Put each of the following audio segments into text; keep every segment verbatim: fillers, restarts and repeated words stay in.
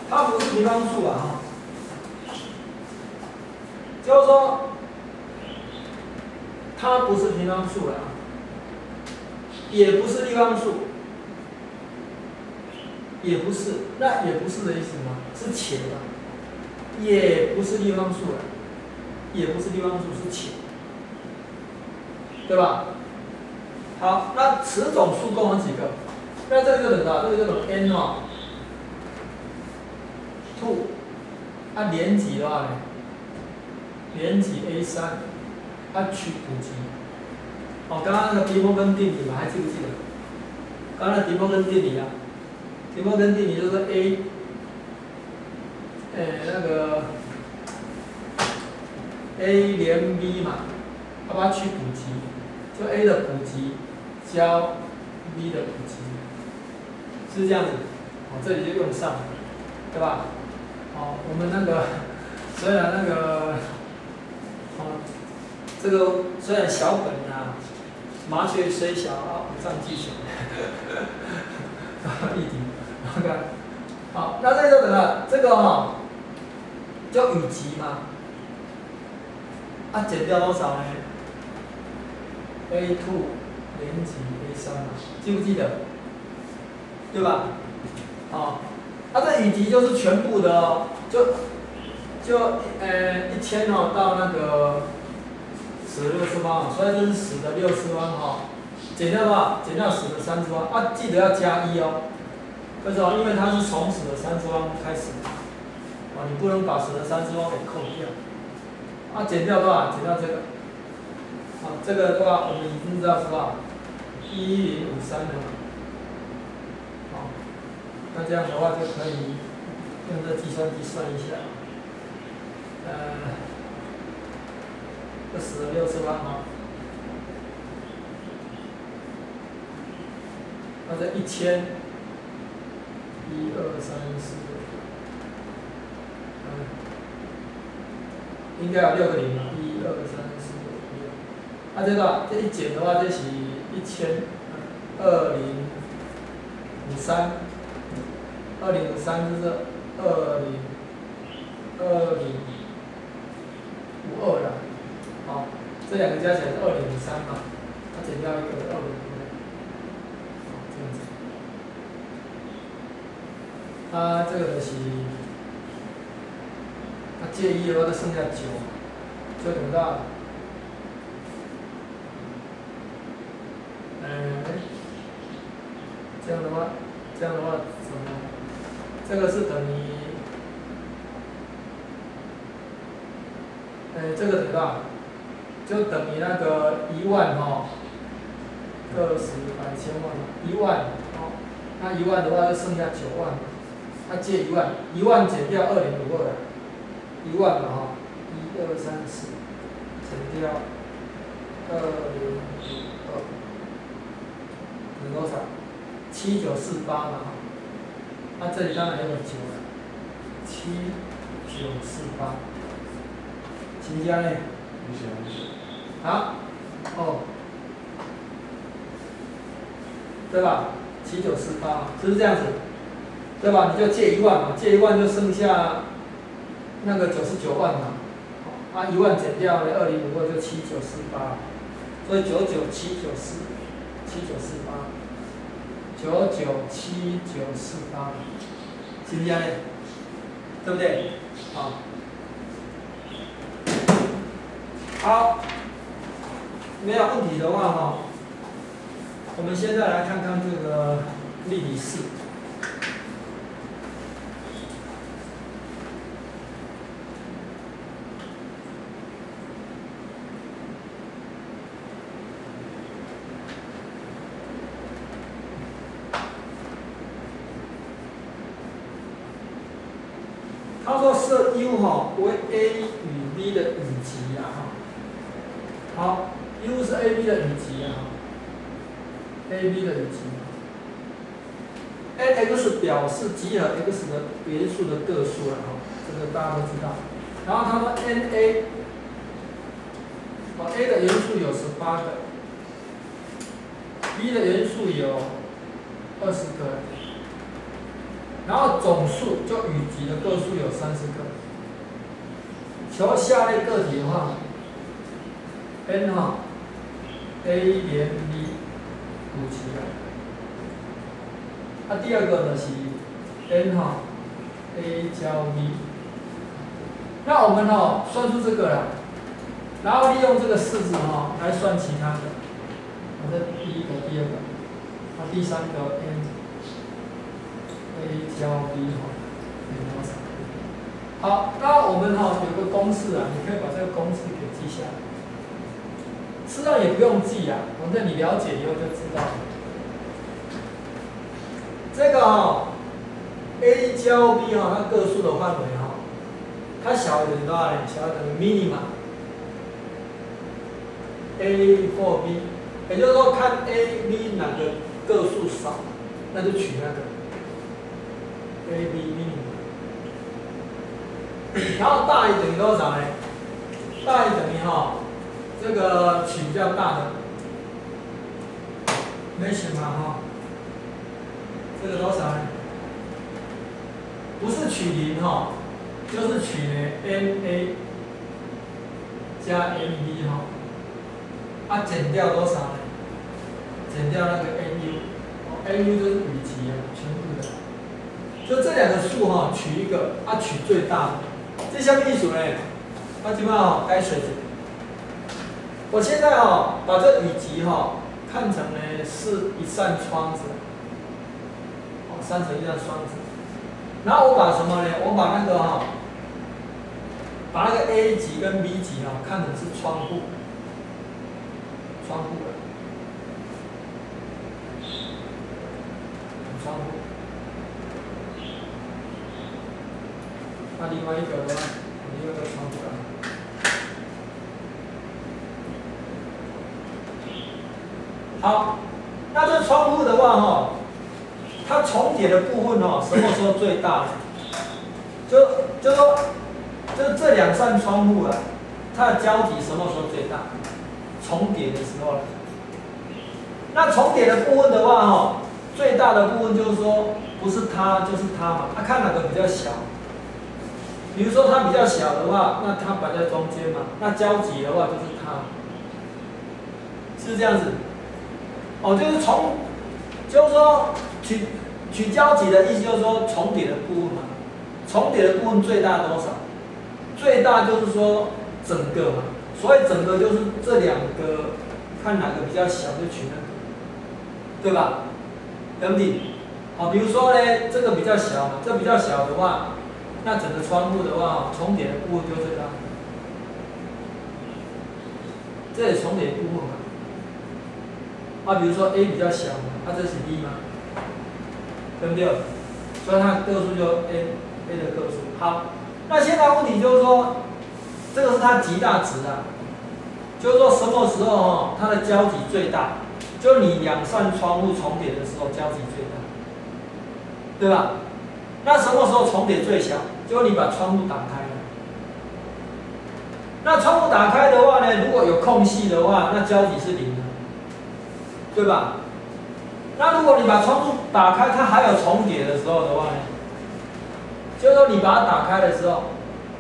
它不是平方数啊，哈，就是说它不是平方数了，也不是立方数，也不是，那也不是的意思吗？是且吧，也不是立方数了，也不是立方数，是且，对吧？好，那此种数共有几个？那这个就等于啊，这个就等于 n 哦 ，two， 它连级的话呢，连级 A 三，它取补集。哦，刚刚那个迪摩根定理嘛，还记不记得？刚刚的迪摩根定理啊，迪摩根定理就是 A， 呃那个 A 连 B 嘛，它把它取补集，就 A 的补集加 B 的补集，是这样子。哦，这里就用上了，对吧？哦，我们那个虽然那个，哦，这个虽然小本啊。麻雀虽小，五脏俱全。一题 ，OK。好，那这个等了，这个哈、哦，叫羽集嘛，啊，减掉多少呢 ？A two 连级 A 三嘛，记不记得？对吧？哦，它、啊、这羽集就是全部的哦，就就呃一千哦到那个。十的六次方，所以这是十的六次方哈，减掉多少？减掉十的三次方啊，记得要加一哦。为什么？因为它是从十的三次方开始，啊，你不能把十的三次方给扣掉。啊，减掉多少？减掉这个，啊，这个的话我们已经知道是多少，一零五三了嘛。好，那这样的话就可以用这计算机算一下，呃。这十的六次方啊，那这一千，一二三四，嗯，应该有六个零嘛，一二三四五六，啊这个这一减的话，这是一千，二零五三，二零五三就是二零二零五二了。好，这两个加起来是二零五三嘛，它减掉一个二零五二，好，这样子。它这个就是，它借一的话就剩下九，就等到，嗯，这样的话，这样的话怎么？这个是等于，哎，这个等于多少？就等于那个一万哈，个十百千万嘛，一万哦，那一万的话就剩下九万，它借一万，一万减掉二零五二，一万嘛哈，一二三四，减掉二零五二，等于多少？七九四八嘛哈，那这里当然有个九了，七九四八，请加呢？不行不行。啊，哦，对吧？七九四八，是不是这样子？对吧？你就借一万嘛，借一万就剩下那个九十九万嘛，啊，一万减掉了二零五二就七九四八，所以九九七九四，七九四八，九九七九四八，行不行？对不对？好，好。没有问题的话哈，我们现在来看看这个例题四。他说设 U 哈为 A 与 B 的羽集啊哈，好。U 是 A B 的羽集啊 ，A B 的羽集 ，N X 表示集合 X 的元素的个数了哈，这个大家都知道。然后他说 N A， 哦 A 的元素有十八个 ，B 的元素有二十个， 然后总数就与集的个数有三十个。求下列个体的话 ，n 哈 a 连 b 有齐啊。啊，第二个呢是 n 哈 a 交 b。那我们哈算出这个了，然后利用这个式子哈来算其他的。我这第一个、第二个，啊，第三个 n a 交 b 哈等于多少？好，那我们哈有个公式啊，你可以把这个公式给记下来。实际上也不用记啊，反正你了解以后就知道了。这个哈 a 交 b 哈，它个数的范围哈，它小于等于多少呢？小于等于 minima a 或 b， 也就是说看 a、b 哪个个数少，那就取那个 a、b minima。然后大于等于多少呢？大于等于哈，这个取比较大的 measure 嘛哈，这个多少呢？不是取零哈，就是取呢 n a 加 n b 哈，啊减掉多少呢？减掉那个 n u， 哦 n u 就是与集啊，全部的，就这两个数哈，取一个，啊取最大的。这下面意思呢，我基本上该水这个。我现在哈把这与集哈看成呢是一扇窗子，哦，三乘一扇窗子。然后我把什么呢？我把那个哈，把那个 A 级跟 B 级哈看成是窗户，窗户的，窗户。那另外一个的话，另外一个窗户啊。好，那这窗户的话哈，它重叠的部分哦，什么时候最大呢？就就说，就这两扇窗户啊，它的交集什么时候最大？重叠的时候了。那重叠的部分的话哈，最大的部分就是说，不是它就是它嘛，它、啊、看哪个比较小。比如说它比较小的话，那它摆在中间嘛，那交集的话就是它，是这样子。哦，就是重，就是说取取交集的意思就是说重叠的部分嘛，重叠的部分最大多少？最大就是说整个嘛，所以整个就是这两个，看哪个比较小就取那个，对吧？对不对？好，比如说呢，这个比较小嘛，这比较小的话。那整个窗户的话，重叠的部分就这个，这里重叠部分嘛。啊，比如说 A 比较小嘛，啊这是 B 嘛，对不对？所以它的个数就 A A 的个数。好，那现在问题就是说，这个是它极大值啊，就是说什么时候哈，它的交集最大？就你两扇窗户重叠的时候，交集最大，对吧？那什么时候重叠最小？就你把窗户打开了。那窗户打开的话呢，如果有空隙的话，那交集是零的，对吧？那如果你把窗户打开，它还有重叠的时候的话呢，就是说你把它打开的时候，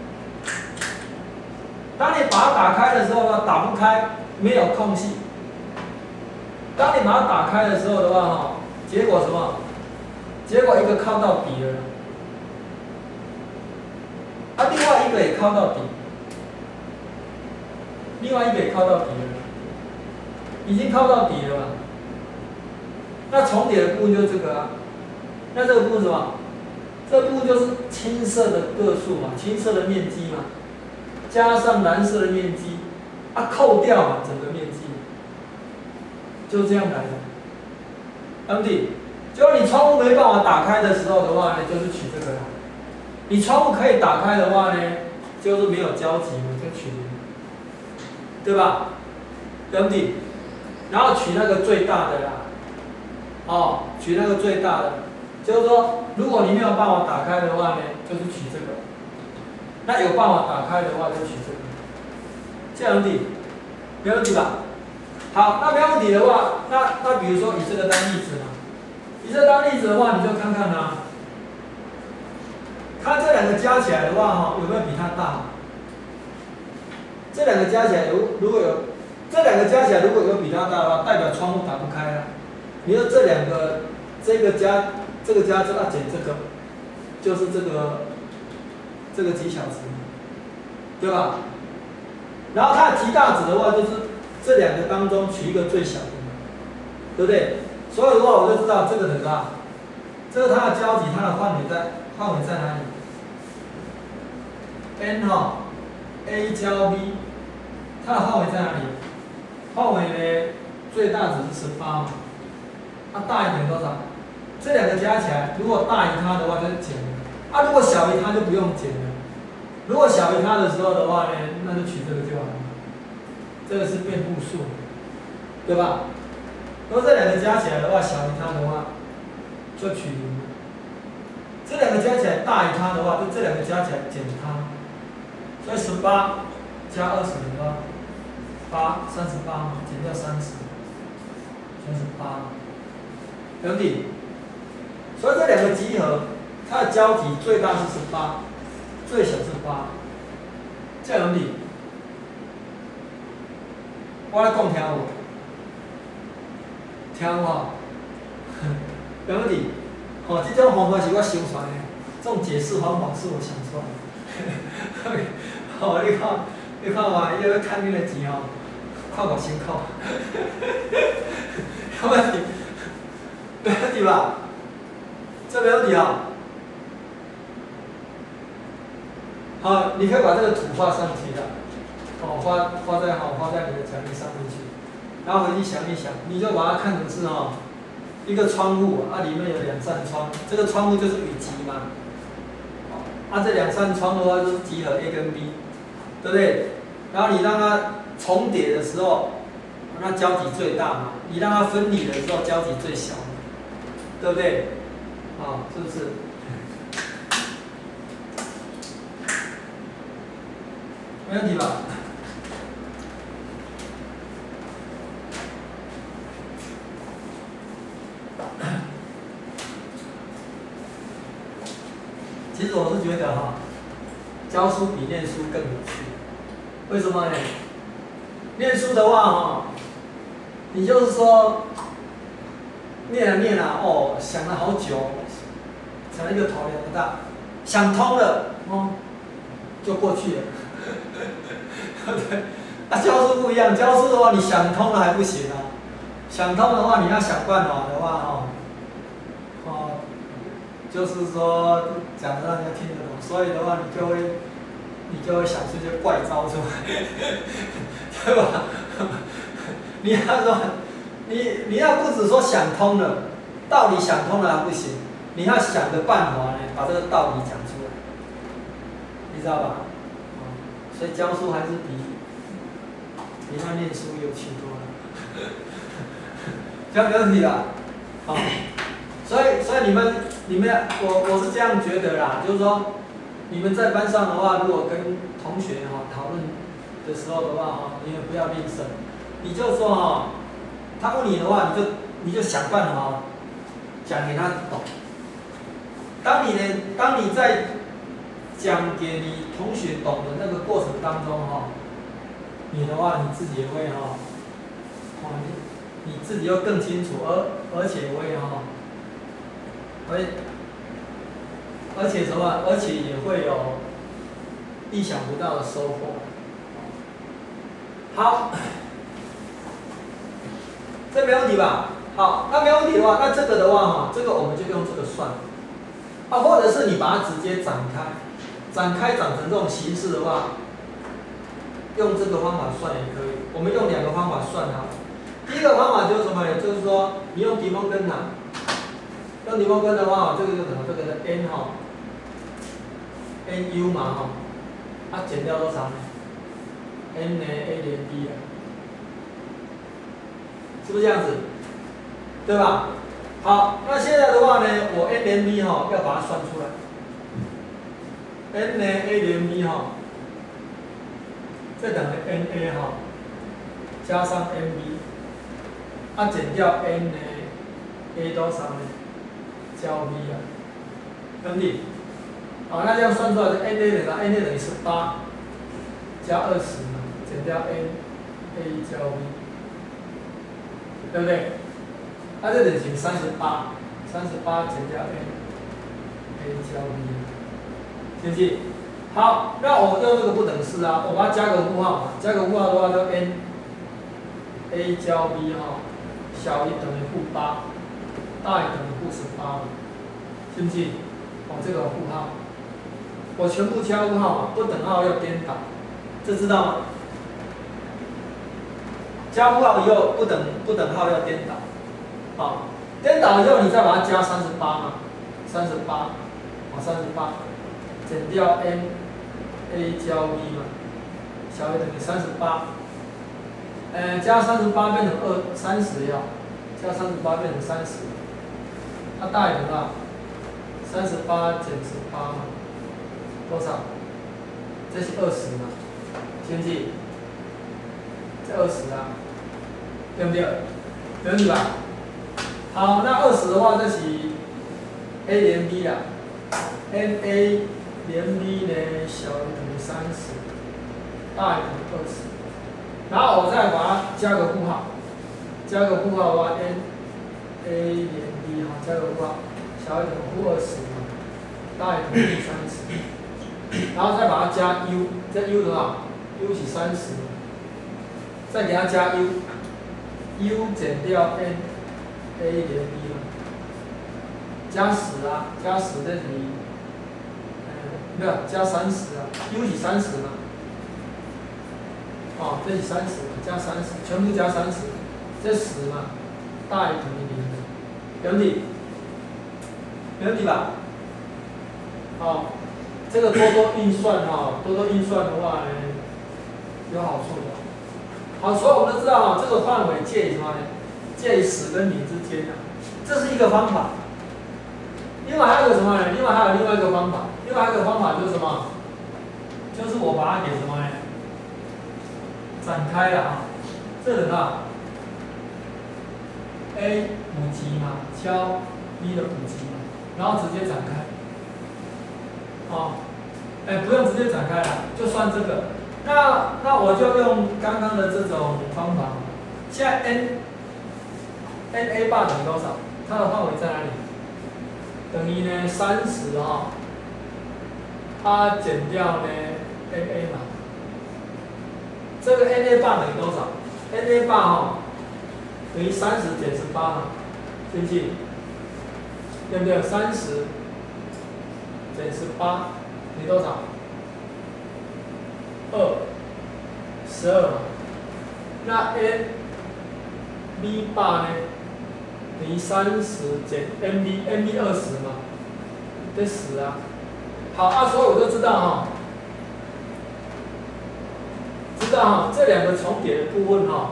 当你把它打开的时候呢，打不开，没有空隙。当你把它打开的时候的话，哈，结果什么？结果一个靠到底了。啊，另外一个也靠到底，另外一个也靠到底了，已经靠到底了嘛。那重叠的部分就是这个啊，那这个部分什么？这个部分就是青色的个数嘛，青色的面积嘛，加上蓝色的面积，啊，扣掉嘛整个面积，就这样来的。对不对？就你窗户没办法打开的时候的话呢，就是取这个啦。你窗户可以打开的话呢，就是没有交集嘛，就取零，对吧？对不对？然后取那个最大的啦，哦，取那个最大的，就是说，如果你没有办法打开的话呢，就是取这个；那有办法打开的话，就取这个。这样子，没问题吧？好，那没问题的话，那那比如说以这个当例子嘛，以这个当例子的话，你就看看啊。 两个加起来的话哈，有没有比它大？这两个加起来有如果有这两个加起来如果有比它大的话，代表窗户打不开了。你说这两个这个加这个加这个减这个，就是这个这个极小值，对吧？然后它的极大值的话，就是这两个当中取一个最小的，对不对？所以的话，我就知道这个很大，这个它的交集，它的范围在范围在哪里 ？n 哈 a 交 b， 它的范围在哪里？范围呢，最大值是十八嘛，它、啊、大一点多少？这两个加起来，如果大于它的话，就是减了；啊，如果小于它就不用减了。如果小于它的时候的话呢，那就取这个就好了。这个是变步数，对吧？如果这两个加起来的话，小于它的话，就取零。这两个加起来大于它的话，就这两个加起来减它。所以十八加二十的话，八三十八嘛，减掉三十，三十八，有问题？所以这两个集合，它的交集最大是十八，最小是八，这样有问题？我来讲听无？听有无？有问题？哦，这种方法是我想出来的，这种解释方法是我想出来的。哦，你看，你看嘛，伊要趁你的钱哦，看我辛苦，有问题？没问题吧？这没问题啊。好，你可以把这个图画上去的，哦，画画在好画在你的讲义上面去，然后回去想一想，你就把它看成是哦，一个窗户啊，里面有两扇窗，这个窗户就是雨集嘛，啊，这两扇窗的话就是集合 A 跟 B， 对不对？然后你让它重叠的时候，那交集最大嘛；你让它分离的时候，交集最小，对不对？啊，是不是？没问题吧？其实我是觉得哈，教书比念书更有趣。为什么呢？念书的话哈，你就是说念啊念啊，哦，想了好久，想了一个头两个大，想通了，哦，就过去了。对不对？啊，教书不一样，教书的话，你想通了还不行啊。想通的话，你要想办法的话，哦，哦，就是说讲的让人家听得懂，所以的话，你就会，你就会想出一些怪招出来，对吧？你要说，你你要不只说想通了，道理想通了还不行，你要想个办法呢，把这个道理讲出来，你知道吧？所以教书还是比比他念书有趣多了，这样没问题啦。好，所以所以你们你们我我是这样觉得啦，就是说你们在班上的话，如果跟同学哈讨论的时候的话哈，你们不要吝啬，你就说哈，他问你的话，你就你就想办法讲给他懂。当你呢，当你在讲给你同学懂的那个过程当中哈，你的话你自己也会哈，哦你你自己又更清楚，而而且会哈，会，而且什么？而且也会有意想不到的收获。好，这没问题吧？好，那没问题的话，那这个的话哈，这个我们就用这个算，啊，或者是你把它直接展开。展开长成这种形式的话，用这个方法算也可以。我们用两个方法算好。第一个方法就是什么呢？就是说，你用迪蒙根呐，用迪蒙根的话，这个就等于这个的 n 哈 ，n u 嘛哈，啊减掉多少呢 ？n 呢 a 连 b 啊，是不是这样子？对吧？好，那现在的话呢，我 n 连 b 哈要把它算出来。n 呢 a 连 b 哈，这等于 n a 哈，加上 n b， 啊减掉 n 呢 a 多少呢？交 b 啊，兄弟， 好，那这样算出来的 N A 等于啥 ？N A 等于十八加二十嘛，减掉 N A 加 V， 对不对？那这等于三十八，三十八减掉 N A 加 V， 行不行？好，那我用这个不等式啊，我把它加个负号嘛，加个负号的话就 N A 加 V 哈，小于等于负八，大于等于负十八嘛，行不行？哦，这个负号。我全部加负号嘛，不等号要颠倒，这知道吗？加负号以后不等不等号要颠倒，好，颠倒以后你再把它加三十八嘛，三十八，啊三十八，减掉 N A 加 V 嘛，小于等于三十八，呃加三十八变成二三十要，加三十八变成三十，它大于多少？三十八减十八嘛。多少？这是二十嘛，行不行？这二十啊，对不对？没问题吧？好，那二十的话，这是 A 连 B 啦 ，N A 连 B 呢小于等于三十，大于等于二十。然后我再把它加个负号，加个负号的话 ，N A 连 B 哈，加个负号，小于等于负二十嘛，大于等于负三十。然后再把它加 u， 这 u 多少 ？u 是三十，再给它加 u，u 减掉 n a 连 b 嘛，加十啊，加十这是，呃，没有加三十啊 ，u 是三十嘛，哦，这是三十嘛，加三十，全部加三十，这十嘛，大于等于零，没问题，没问题吧？好。这个多多运算哈，多多运算的话呢，有好处的。好，所以我们都知道哈，这个范围介于什么呢？介于十跟零之间啊，这是一个方法。另外还有个什么呢？另外还有另外一个方法，另外还有一个方法就是什么？就是我把它给什么呢？展开了啊，这等啊 ，A 五级嘛，敲 B 的五级嘛，然后直接展开。哦，哎，不用直接展开了，就算这个。那那我就用刚刚的这种方法。现在 n n a 八等于多少？它的范围在哪里？等于呢三十哈，它减掉呢 n a 嘛。这个 n a 八等于多少 ？n a 八哈等于三十减十八嘛，对不对？对不对？三十。减十八等于多少？二，十二嘛。那 n b 八呢？等于三十减 n b n b 二十嘛，这十啊。好啊，所以我就知道哈，知道哈，这两个重叠的部分哈，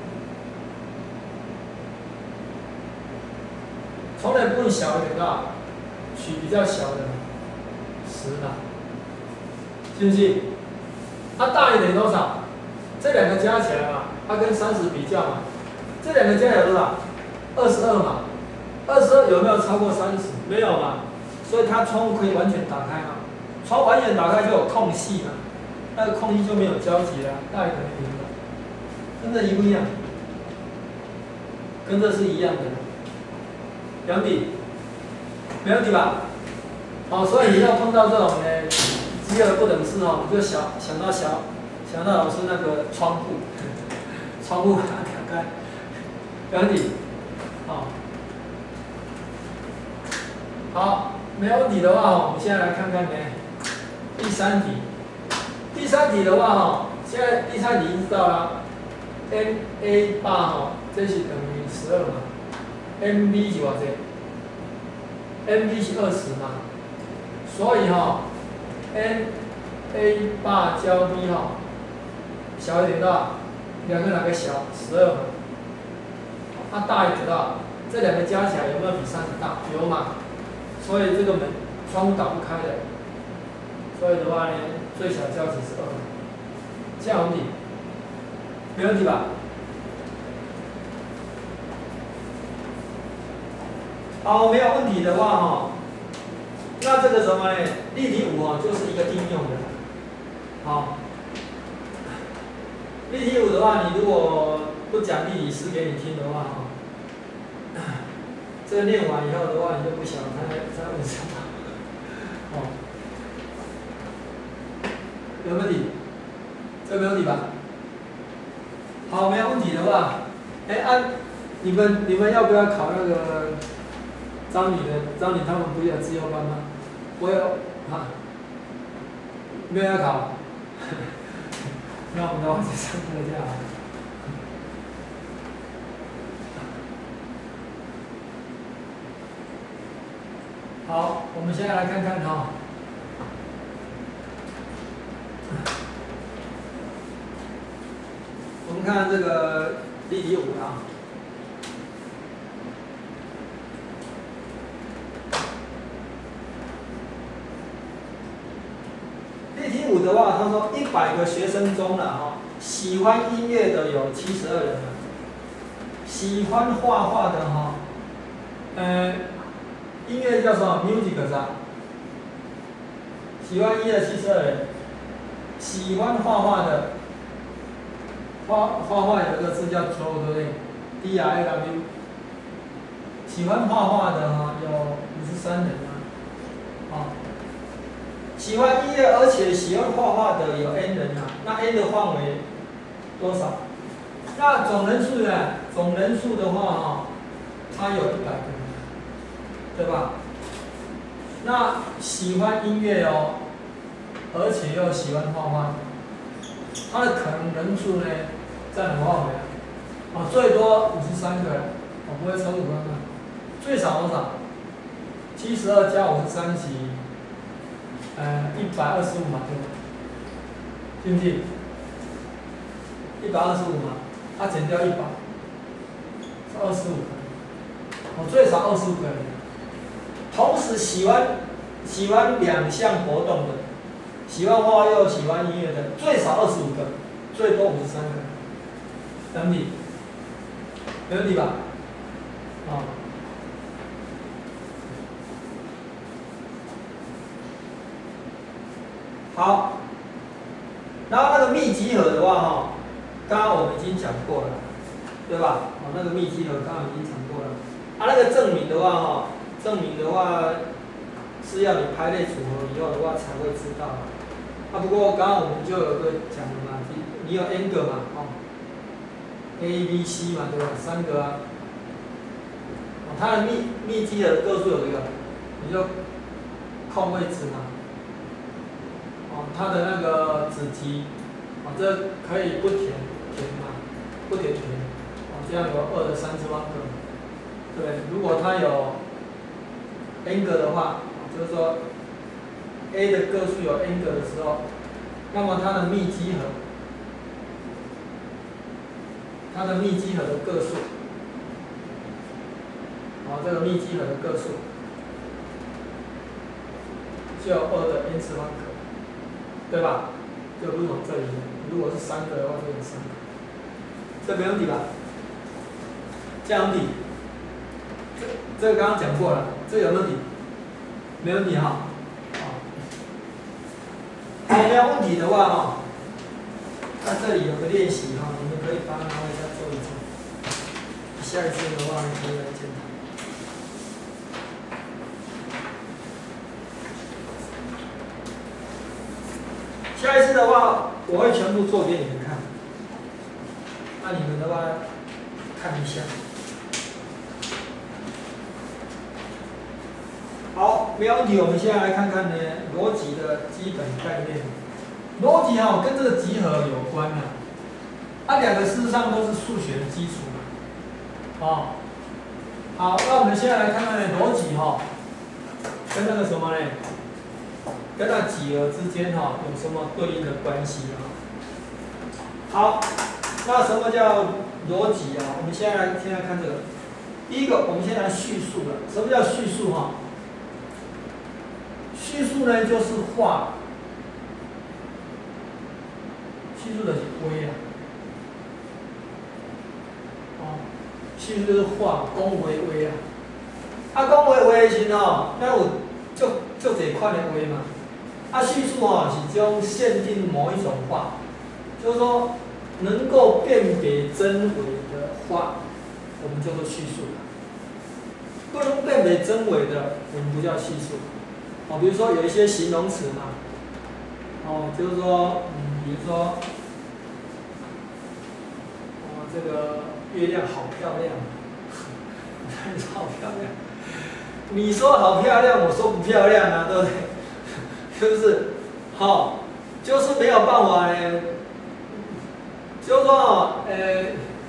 重叠部分小一点的，取比较小的。十嘛，信不信？它大于等于多少？这两个加起来嘛，它跟三十比较嘛，这两个加起来多少？二十二嘛，二十二有没有超过三十？没有嘛，所以它窗户可以完全打开嘛，窗完全打开就有空隙嘛，那个空隙就没有交集了，大于等于零了，跟这一不一样？跟这是一样的，两底，没问题吧？哦，所以你要碰到这种呢，积而不等式哦，你就想想到小，想到老师那个窗户，窗户把它打开，没问题，好，好，没问题的话哦，我们现在来看看呢，第三题，第三题的话哦，现在第三题已经知道了 ，n a 八哦，这是等于十二嘛 ，n b 是多少 ？n b 是二十嘛。所以哈、哦、，n a 八加 b 哈、哦，小一点多少？两个哪个小？十二嘛。它大一点多少？这两个加起来有没有比三十大？有嘛。所以这个门窗户打不开的。所以的话呢，最小交集是二。这样问题，没问题吧？好，没有问题的话哈、哦。 那这个什么呢？立体五哦，就是一个应用的。好，立体五的话，你如果不讲立体诗给你听的话，哈，这个念完以后的话，你就不晓得它在问什么。哦，有没有问题？这没问题吧？好，没有问题的话，哎，按、啊、你们你们要不要考那个张女的？张女他们不是有自由班吗？我有啊，没有要考。那我们的话就上课就好。好，我们现在来看看哈、哦。我们看这个立体五啊。立体五的话，他说一百个学生中了哈，喜欢音乐的有七十二人了，喜欢画画的哈，呃，音乐叫什么 music 是吧？喜欢音乐七十二人，喜欢画画的，画画画有一个字叫 draw 对不对 ？D R A W。喜欢画画的哈有五十三人啊，啊。喜欢音乐而且喜欢画画的有 n 人啊，那 n 的范围多少？那总人数呢？总人数的话哈，它有一百个人，对吧？那喜欢音乐哦，而且又喜欢画画，它的可能人数呢占多少人？啊，最多五十三个人，我不会超过五十个，最少多少？七十二加五十三起。呃，一百二十五嘛，对吧？信不信？一百二十五嘛，它减掉一百，是二十五个人。我最少二十五个人。同时喜欢喜欢两项活动的，喜欢画画又喜欢音乐的，最少二十五个，最多五十三个。没问题，没问题吧？啊、哦。好，然后那个密集合的话，哈，刚刚我们已经讲过了，对吧？哦，那个密集合刚刚已经讲过了。啊，那个证明的话，哈，证明的话是要你排列组合以后的话才会知道。啊，不过刚刚我们就有个讲了嘛，你你有 n 个嘛，哦 ，A、B、C 嘛，对吧？三个啊。哦，它的密密集合的个数有一个，你就空位置嘛。哦，它的那个子集，哦，这可以不填填嘛，不填填，哦，这样有二的三次方个，对，如果它有 n 个的话，就是说 a 的个数有 n 个的时候，那么它的密集合，它的密集合的个数，哦，这个密集合的个数就有二的 n 次方个。对吧？就如同这里，如果是三个的话，就有三个，这没问题吧？这样问题，这这个刚刚讲过了，这个有问题，没问题哈。好，没有问题的话哈，那这里有个练习哈，你们可以把它拿回家做一做，下一次的话你可以来检讨。下一次的话，我会全部做给你们看，那你们的话看一下。好，没有问题。我们现在来看看呢逻辑的基本概念。逻辑哈、哦、跟这个集合有关啊，它两个事实上都是数学的基础嘛。哦，好，那我们现在来看看呢逻辑哈、哦，跟那个什么呢？跟那几何之间哈、哦、有什么对应的关系啊？好，那什么叫逻辑啊？我们现在来现在看这个，第一个我们先来叙述了。什么叫叙述哈、啊？叙述呢就是画，叙述的是微啊，哦，叙述就是画，讲话话啊。啊，讲话话的时候，咱有就就这款的话嘛。啊，叙述哦是种限定某一种话，就是说能够辨别真伪的话，我们叫做叙述。不能辨别真伪的，我们不叫叙述。哦，比如说有一些形容词嘛，哦，就是说，嗯，比如说，哦，这个月亮好漂亮，你说好漂亮，你说好漂亮，我说不漂亮啊，对不对？是不是？好、哦，就是没有办法呢，就是说，呃，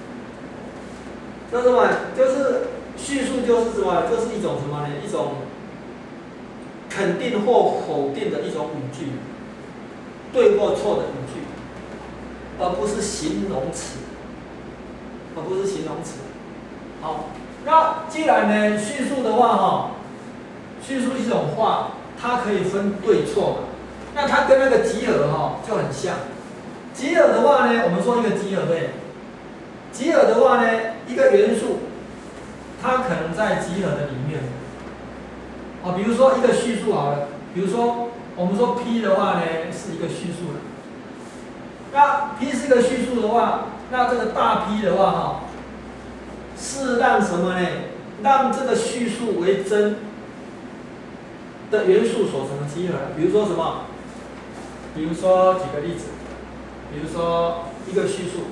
就是什么？就是叙述就是什么？就是一种什么呢？一种肯定或否定的一种语句，对或错的语句，而不是形容词，而不是形容词。好，那既然呢叙述的话，哈，叙述一种话。它可以分对错嘛？那它跟那个集合哈就很像。集合的话呢，我们说一个集合对，集合的话呢，一个元素，它可能在集合的里面。啊，比如说一个叙述好了，比如说我们说 P 的话呢是一个叙述了。那 P 是一个叙述的话，那这个大 P 的话哈，是让什么呢？让这个叙述为真。的元素所成的集合，比如说什么？比如说举个例子，比如说一个叙述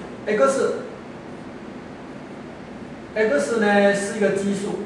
x，x 呢是一个基数，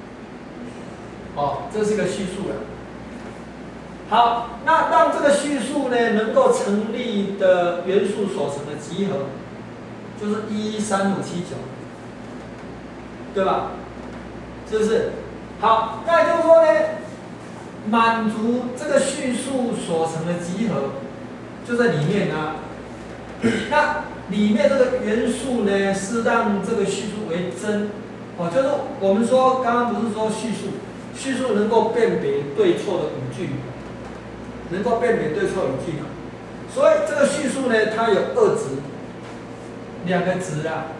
哦，这是一个叙述了。好，那让这个叙述呢能够成立的元素所成的集合，就是一、三、五、七、九，对吧？是不是？好，那也就是说呢？满足这个叙述所成的集合，就在里面啊。那里面这个元素呢，是让这个叙述为真，哦，就是我们说刚刚不是说叙述，叙述能够辨别对错的语句，能够辨别对错语句嘛。所以这个叙述呢，它有二值，两个值啊。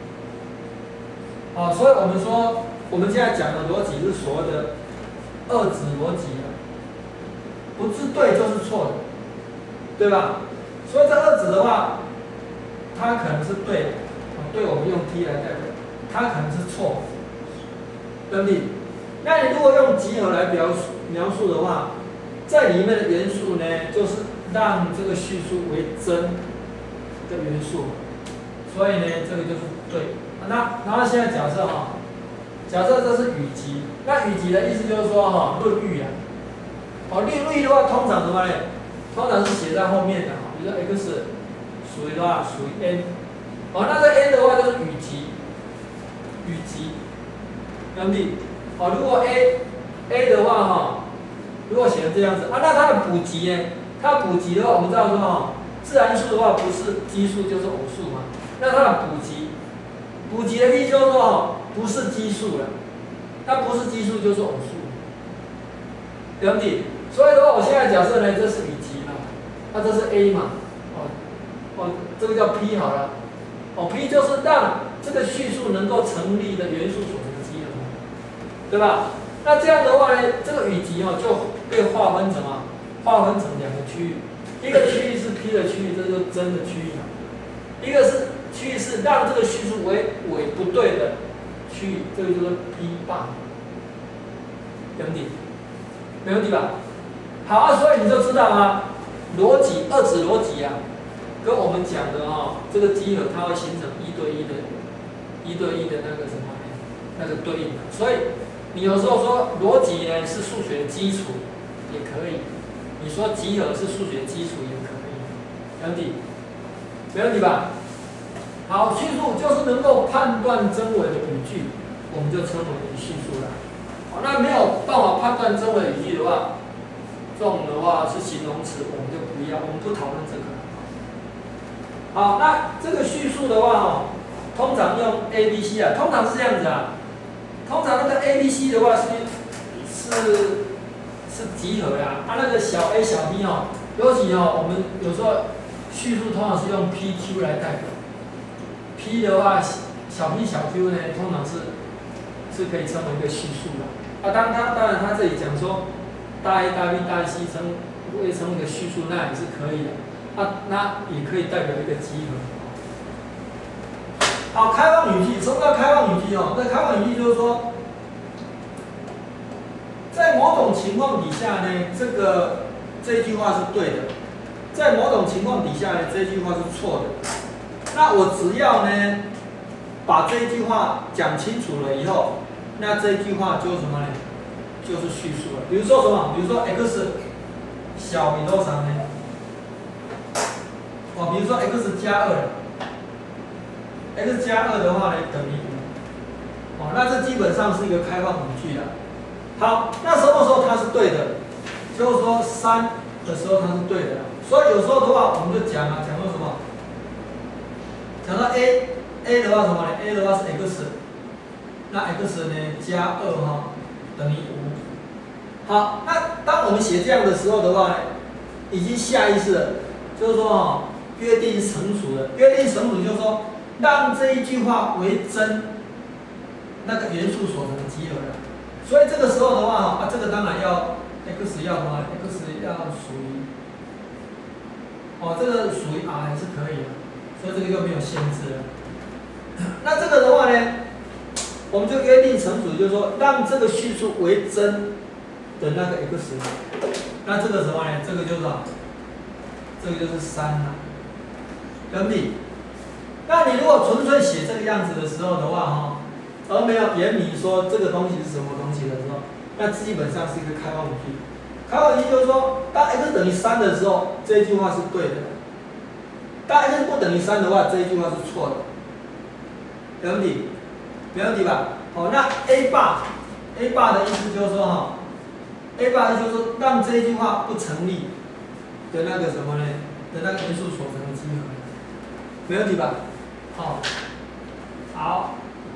哦，所以我们说我们现在讲的逻辑是所谓的。二值逻辑啊，不是对就是错的，对吧？所以这二值的话，它可能是对的，对我们用 T 来代表，它可能是错，对不对？那你如果用集合来描述描述的话，在里面的元素呢，就是让这个叙述为真的元素，所以呢，这个就是对。那然后现在假设哈。假设这是语集，那语集的意思就是说哈，论语啊，哦，论语的话，通常什么呢？通常是写在后面的哈，比如说 x 属于多少？属于 n， 哦，那这 n 的话就是语集，语集，对不对？哦，如果 a a 的话哈，如果写成这样子啊，那它的补集呢？它的补集的话，我们知道说哈，自然数的话不是奇数就是偶数嘛，那它的补集，补集的意思就是说哈。不是奇数了，它不是奇数就是偶数，对不对？所以的话，我现在假设呢，这是语集嘛，那这是 A 嘛，哦，哦，这个叫 P 好了，哦 ，P 就是让这个叙述能够成立的元素所成的集合，对吧？那这样的话呢，这个语集哦就被划分成啊，划分成两个区域，一个区域是 P 的区域，这就是真的区域嘛，一个是区域是让这个叙述为伪不对的。区域，这个就是 P 棒，没问题，没问题吧？好啊，所以你就知道啊，逻辑二指逻辑啊，跟我们讲的哦，这个集合它会形成一对一的、一对一的那个什么呢？那个对应的。所以你有时候说逻辑呢是数学基础也可以，你说集合是数学基础也可以，没问题，没问题吧？好，叙述就是能够判断真伪的语句，我们就称为叙述了。好，那没有办法判断真伪语句的话，这种的话是形容词，我们就不要，我们不讨论这个。好，那这个叙述的话哦，通常用 A B C 啊，通常是这样子啊。通常那个 A B C 的话是是是集合呀，啊那个小 a 小 b 哦，尤其哦，我们有时候叙述通常是用 P Q 来代表。P 的话，小 p 小 q 呢，通常是是可以称为一个叙述的。啊，当它当然它这里讲说大 A 大 B 大 C 成为成一个序数，那也是可以的。啊，那也可以代表一个集合。好，开放语句，什么叫开放语句哦？那开放语句就是说，在某种情况底下呢，这个这句话是对的；在某种情况底下呢，这句话是错的。那我只要呢，把这句话讲清楚了以后，那这句话就是什么呢？就是叙述了。比如说什么？比如说 x 小于多少呢？哦，比如说 x 加二 ，x 加二的话呢等于五，哦，那这基本上是一个开放语句了。好，那什么时候它是对的？就是说三的时候它是对的。所以有时候的话，我们就讲啊，讲到什么？讲到 a a 的话什么呢 ？a 的话是 x， 那 x 呢加二哈等于五。好，那当我们写这样的时候的话呢，已经下意识了，就是说哈。约定成熟的，约定成熟就是说，让这一句话为真，那个元素所成的集合了。所以这个时候的话，啊，这个当然要 x 要什么 ？x 要属于，哦，这个属于 R 还是可以的，所以这个就没有限制了。那这个的话呢，我们就约定成熟，就是说，让这个叙述为真的那个 x， 那这个什么呢？这个就是什么？这个就是三了。对不对？那你如果纯粹写这个样子的时候的话，哈，而没有言明说这个东西是什么东西的时候，那基本上是一个开放语句。开放语句就是说，当 x 等于三的时候，这一句话是对的；当 x 不等于三的话，这一句话是错的。没问题，没问题吧？哦，那 A 霸 A 霸的意思就是说，哈 ，A 霸就是说让这一句话不成立的那个什么呢？的那个元素所成的集合。没问题吧？好，好。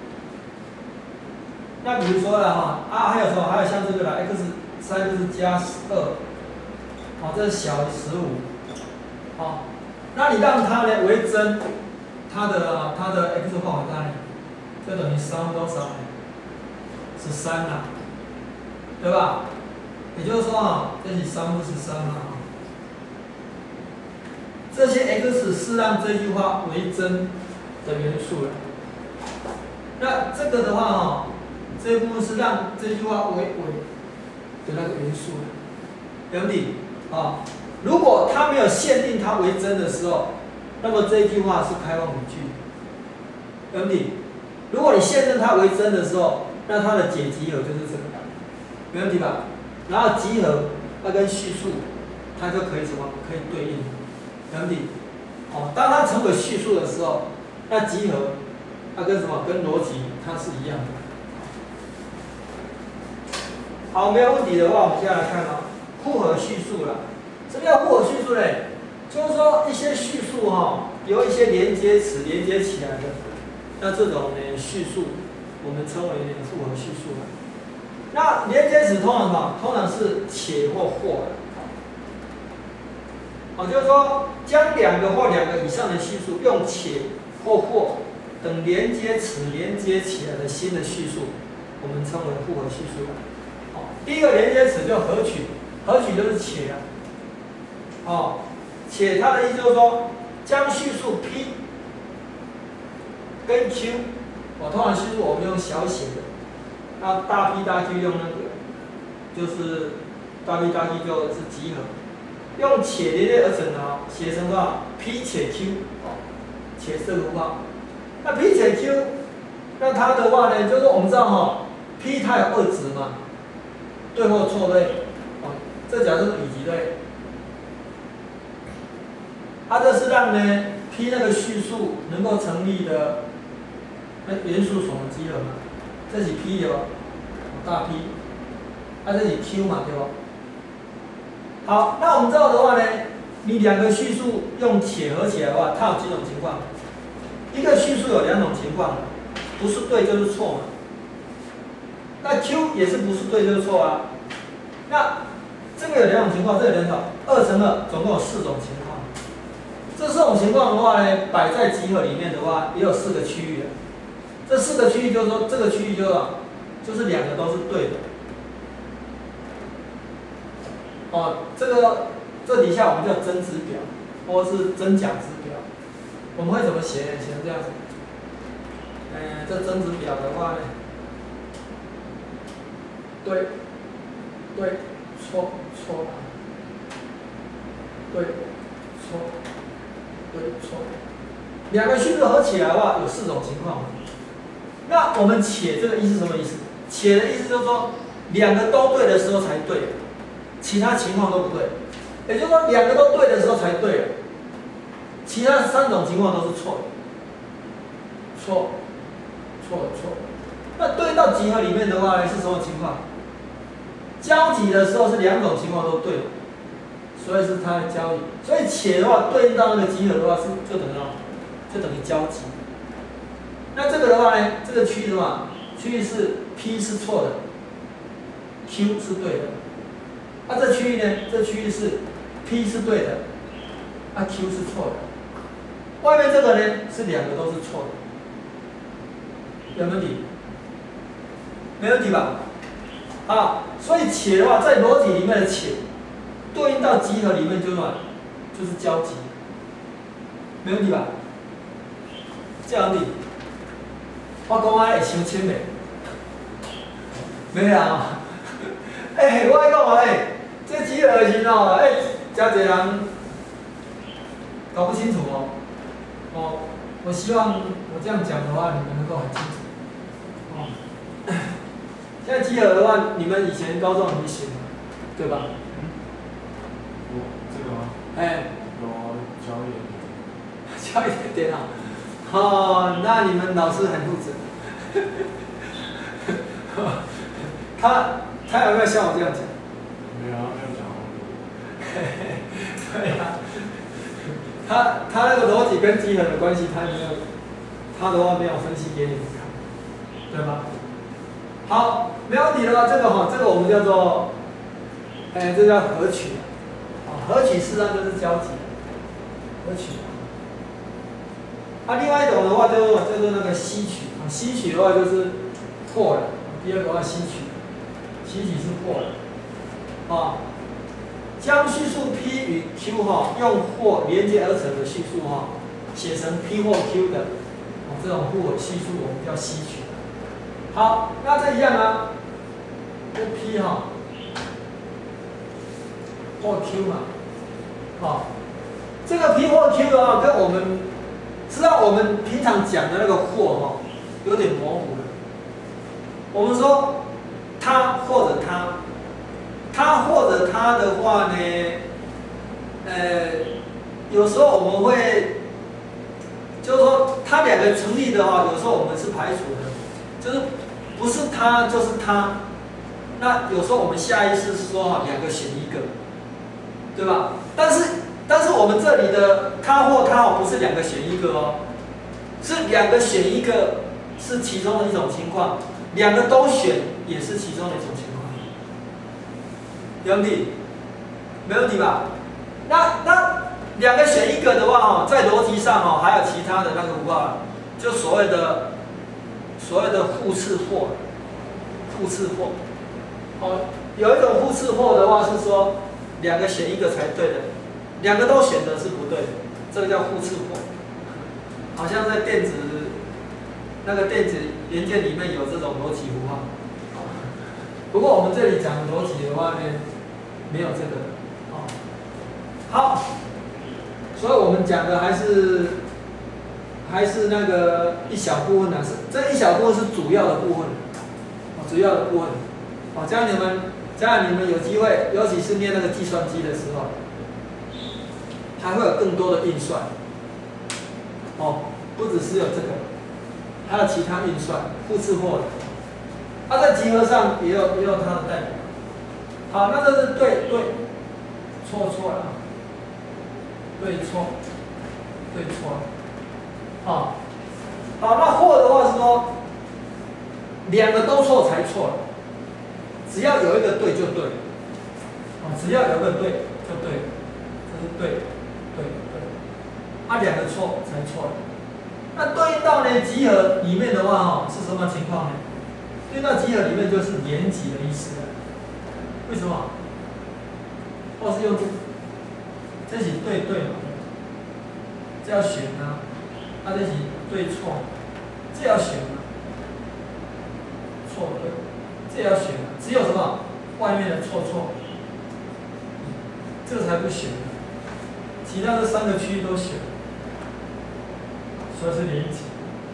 那比如说了哈，啊，还有什么？还有像这个啦 x 三 x 加二，好，这是小于十五，好，那你让它呢为真，它的它的 x 换为它呢，就等于三多少呢？十三啦，对吧？也就是说啊，这是三不是三嘛。这些 x 是让这句话为真的元素了。那这个的话哈，这一部分是让这句话为伪的那个元素了，对不对？啊，如果它没有限定它为真的时候，那么这一句话是开放语句，对不对？如果你限定它为真的时候，那它的解集合就是这个，没问题吧？然后集合它跟叙述，它就可以什么？可以对应。对不对？哦，当它成为叙述的时候，那集合它跟什么？跟逻辑它是一样的。好，没有问题的话，我们接下来看哦，复合叙述了。什么叫复合叙述呢？就是说一些叙述哈、哦，由一些连接词连接起来的，那这种呢叙述，我们称为呢复合叙述了。那连接词通常什么？通常是且或或的。哦，就是说，将两个或两个以上的叙述用且或或等连接词连接起来的新的叙述，我们称为复合叙述。哦，第一个连接词就合取，合取就是且啊。哦，且它的意思就是说，将叙述 P 跟 Q， 我、哦、通常叙述我们用小写的，那大 P 大 Q 用那个，就是大 P 大 Q 就是集合。用且连接而成的哦，写成多少 ？P 且 Q 哦，且是这个符号。那 P 且 Q， 那它的话呢，就是我们知道哈、哦、，P 它有二值嘛，对或错对，哦，这假如是乙级对。它这是让呢 P 那个叙述能够成立的那元素所的集合嘛，这是 P 对吧？大 P， 啊这是 Q 嘛对吧？好，那我们知道的话呢，你两个叙述用且合起来的话，它有几种情况？一个叙述有两种情况，不是对就是错嘛。那 Q 也是不是对就是错啊？那这个有两种情况，这有两种，二乘二总共有四种情况。这四种情况的话呢，摆在集合里面的话，也有四个区域的。这四个区域就是说，这个区域就就是两个都是对的。 哦，这个这底下我们叫增值表，或是增奖值表。我们会怎么写呢？写成这样子。呃，这增值表的话呢，对，对，错，错，对，错，对，错。两个序数合起来的话，有四种情况。那我们且这个意思是什么意思？且的意思就是说，两个都对的时候才对，其他情况都不对。也就是说，两个都对的时候才对了，其他三种情况都是错的。错，错，错。那对应到集合里面的话呢，是什么情况？交集的时候是两种情况都对，所以是它的交集。所以且的话对应到那个集合的话是就等于就等于交集。那这个的话呢，这个区域的话，区域是 P 是错的 ，Q 是对的。那、啊、这区域呢，这区域是 P 是对的，啊 Q 是错的。外面这个呢是两个都是错的，有没有问题？没问题吧？啊，所以且的话，在逻辑里面的且，对应到集合里面就是什么？就是交集，没问题吧？这样子，我讲啊会伤深的，没啊？哎、欸，我讲啊，哎，这集合的时候，哎、欸，真侪人搞不清楚哦。哦，我希望我这样讲的话，你们能够很清楚。哦。现在集合的话，你们以前高中很写嘛，对吧？ 我这个吗？ 哎、欸， 有教一点点。 教一点点啊。哦，那你们老师很负责。他他有没有像我这样讲？ 没有，没有讲对呀、啊。他他那个逻辑跟集合的关系，他没有，他的话没有分析给你们看，对吧？好，没问题的话，这个哈，这个我们叫做，哎，这叫合取，啊，合取事实上就是交集，合取。啊，另外一种的话叫做叫做那个吸取，啊，吸取的话就是或了，第二个的话吸取，吸取是或了，啊，将序数 P 与 Q 哈用或连接而成的序数哈写成 P 或 Q 的，哦，这种互为序数我们叫吸取。好，那这一样啊，这 P 哈或 Q 嘛，好，这个 P 或 Q 的话，跟我们实际上我们平常讲的那个或哈有点模糊了。我们说他或者他，他或者他的话呢，呃，有时候我们会就是说他两个成立的话，有时候我们是排除的。就是不是他就是他，那有时候我们下意识是说哈两个选一个，对吧？但是但是我们这里的他或他哦不是两个选一个哦，是两个选一个是其中的一种情况，两个都选也是其中的一种情况，有问题？没问题吧？那那两个选一个的话哦，在逻辑上哦还有其他的那个话，就所谓的。所谓的互斥或，互斥或，哦，有一种互斥或的话是说两个选一个才对的，两个都选的是不对的，这个叫互斥或。好像在电子那个电子元件里面有这种逻辑符号，不过我们这里讲逻辑的话呢，没有这个，哦，好，所以我们讲的还是。还是那个一小部分呢？是这一小部分是主要的部分，哦，主要的部分，哦，这样你们，这样你们有机会，尤其是念那个计算机的时候，还会有更多的运算，哦，不只是有这个，还有其他运算，复制或的，它、啊、在集合上也有也有它的代表。好，那这是对对，错错了，对错，对错。啊，好，那或的话是说，两个都错才错了，只要有一个对就对了，啊，只要有一个对就对了，这是对，对对，啊，两个错才错了。那对应到呢集合里面的话，哈，是什么情况呢？对应到集合里面就是连集的意思了。为什么？ 或是用这个，这是对对嘛？这要选啊，啊这是对错，这要选啊，错对，这要选啊，只有什么外面的错错，这个才不选，其他的三个区域都选，所以是连结。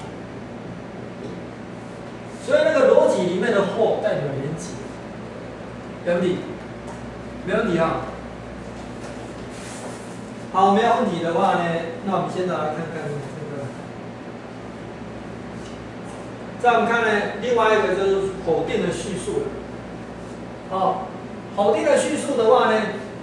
所以那个逻辑里面的或代表连结，没问题，没问题啊。好，没有问题的话呢，那我们现在来看看这个。再我们看呢，另外一个就是否定的叙述了。好，否定的叙述的话呢，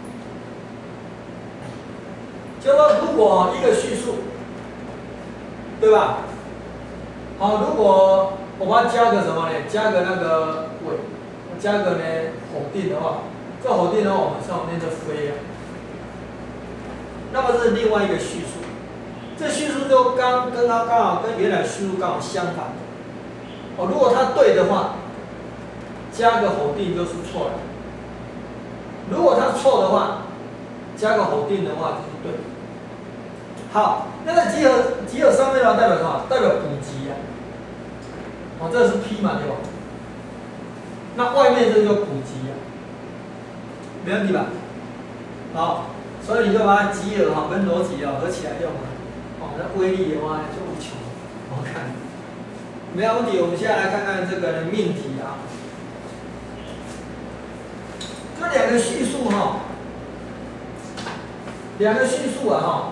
就说如果一个叙述，对吧？好，如果我们要加个什么呢？加个那个伪，加个呢否定的话，这否定的话，我们上面就非啊。那么这是另外一个叙述，这叙述就刚跟它刚好跟原来叙述刚好相反的。哦，如果它对的话，加个否定就是错的；如果它错的话，加个否定的话就是对的。好，那个集合集合上面的话代表什么？代表补集啊。哦，这是 P 嘛，对吧？那外面这个就补集啊，没问题吧？好。所以你就把它集合哈跟逻辑啊合起来用啊，哦，那威力的话就无穷。我看没有问题，我们现在来看看这个命题啊。这两个叙述哈，两个叙述啊哈，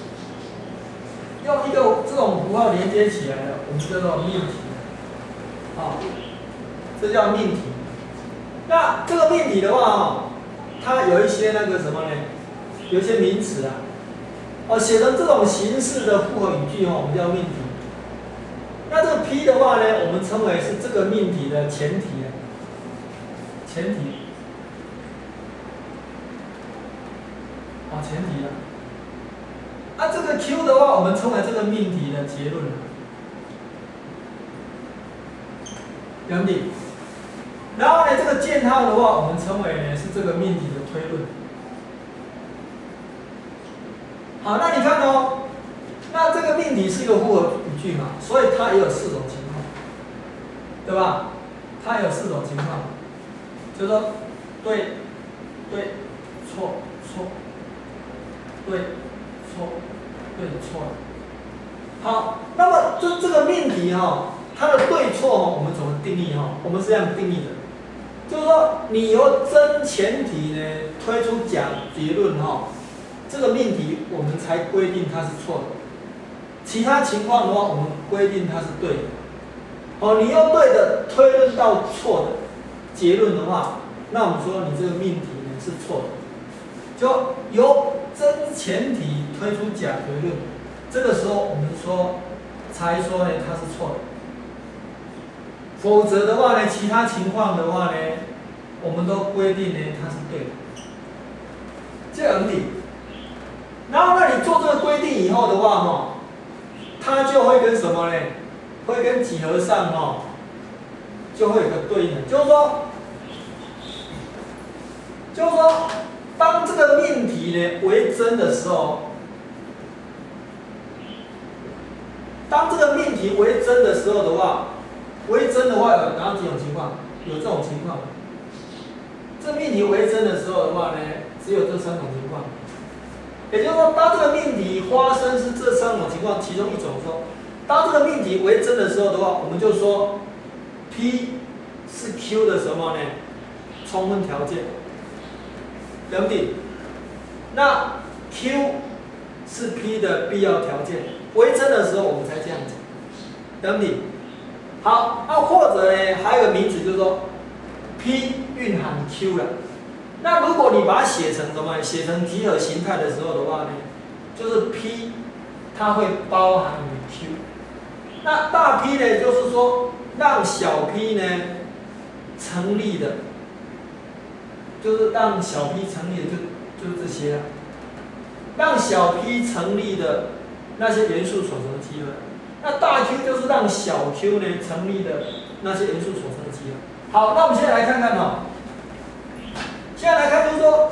用一个这种符号连接起来的，我们叫做命题。啊，这叫命题。那这个命题的话哈，它有一些那个什么呢？有一些名词啊，哦，写成这种形式的复合语句哦，我们叫命题。那这个 P 的话呢，我们称为是这个命题的前提啊，前提，哦，前提啊。啊，这个 Q 的话，我们称为这个命题的结论。两点。然后呢，这个箭号的话，我们称为呢是这个命题的推论。好，那你看哦，那这个命题是一个复合语句嘛，所以它也有四种情况，对吧？它有四种情况，就是说对、对、错、错、对、错、对、错。好，那么这这个命题哈、哦，它的对错哦，我们怎么定义哈、哦？我们是这样定义的，就是说你由真前提呢推出假结论哈、哦。这个命题我们才规定它是错的，其他情况的话，我们规定它是对的。哦，你用对的推论到错的结论的话，那我们说你这个命题呢是错的，就由真前提推出假结论，这个时候我们说才说呢它是错的。否则的话呢，其他情况的话呢，我们都规定呢它是对的，这样子。然后，那你做这个规定以后的话，哈，它就会跟什么呢？会跟几何上哈，就会有个对应的，就是说，就是说，当这个命题呢为真的时候，当这个命题为真的时候的话，为真的话有哪几种情况？有这种情况。这命题为真的时候的话呢，只有这三种情况。也就是说，当这个命题发生是这三种情况其中一种的时候，当这个命题为真的时候的话，我们就说 P 是 Q 的什么呢？充分条件，对不对？那 Q 是 P 的必要条件，为真的时候我们才这样讲，对不对？好，那、啊、或者呢，还有个名词就是说 P 蕴含 Q 了。那如果你把它写成什么？写成集合形态的时候的话呢，就是 P 它会包含于 Q。那大 P 呢，就是说让小 P 呢成立的，就是让小 P 成立的就就这些了。让小 P 成立的那些元素所成的集合。那大 Q 就是让小 Q 呢成立的那些元素所成的集合。好，那我们现在来看看哦。现在来看，就是说，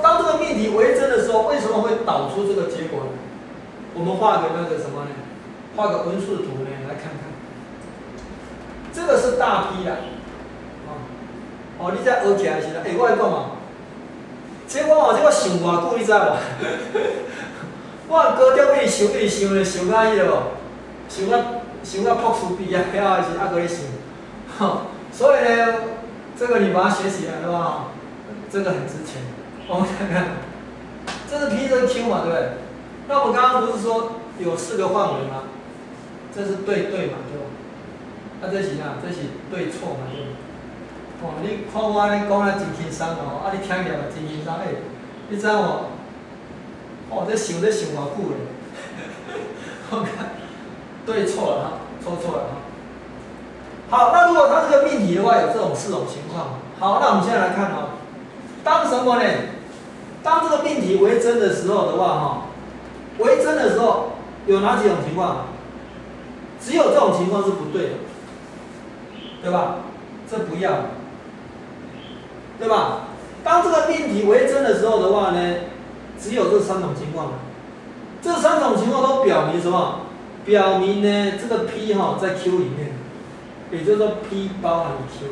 当这个命题为真的时候，为什么会导出这个结果呢？我们画个那个什么呢？画个温数图呢，来看看。这个是大 P 啦，哦，哦，你再学起来是啦。哎、欸，我来讲哦，这我哦，这我想偌久，你知无？我高中一直想，一直想咧，想到迄个，想到想到博士毕业了是还搁咧想，吼，所以呢，这个你把它学起来的话，这个很值钱。我们看看，这是 P 这是 Q 嘛，对不对？那我们刚刚不是说有四个范围吗？这是对对嘛，对吧？啊，这是啊，这是对错嘛，对吧？哦，你看我安尼讲啊真轻松哦，啊你听了也真轻松，哎、欸，你知无？哦，这想这想偌久咧，我看对错了哈，错错了哈。好，那如果它这个命题的话，有这种四种情况。好，那我们现在来看哦，当什么呢？当这个命题为真的时候的话，哈，为真的时候有哪几种情况？只有这种情况是不对的，对吧？这不要，对吧？当这个命题为真的时候的话呢，只有这三种情况。这三种情况都表明什么？表明呢，这个 P 哈在 Q 里面，也就是说 P 包含 Q，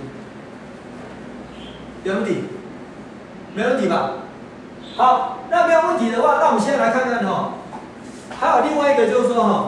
有问题？没问题吧？好，那没有问题的话，那我们现在来看看哈，还有另外一个就是说哈，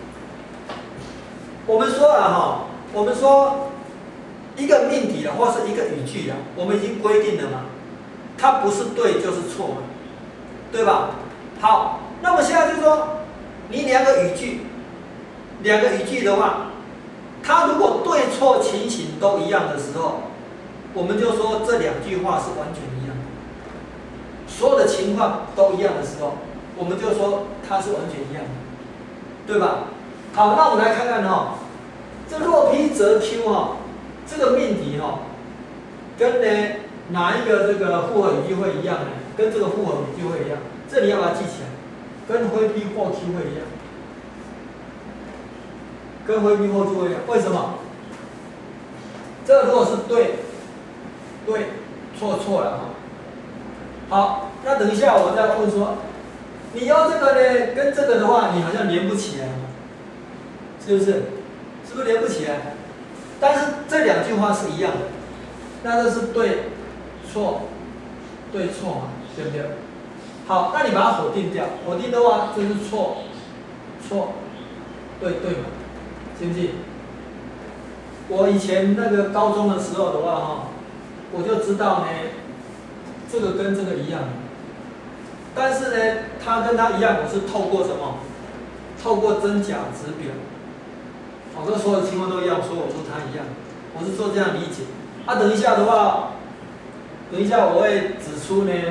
我们说了哈，我们说一个命题的或是一个语句啊，我们已经规定了嘛，它不是对就是错嘛，对吧？好，那么现在就是说，你两个语句，两个语句的话，它如果对错情形都一样的时候，我们就说这两句话是完全一样的。所有的情况都一样的时候，我们就说它是完全一样的，对吧？好，那我们来看看哈，这若 P 则 Q 哈，这个命题哈，跟呢哪一个这个复合语句会一样呢？跟这个复合语句会一样，这里要把它记起来，跟非 P 或 Q 会一样，跟非 P 或 Q 会一样，为什么？这个如果是对，对，错错了哈。好，那等一下我再问说，你要这个呢，跟这个的话，你好像连不起来，是不是？是不是连不起来？但是这两句话是一样的，那这是对错，对错嘛，对不对？好，那你把它否定掉，否定的话，这是错，错，对对嘛，信不信？我以前那个高中的时候的话哈，我就知道呢。这个跟这个一样，但是呢，它跟它一样，我是透过什么？透过真假值表。好，这所有的情况都一样，所以我说它一样，我是做这样理解。啊，等一下的话，等一下我会指出呢，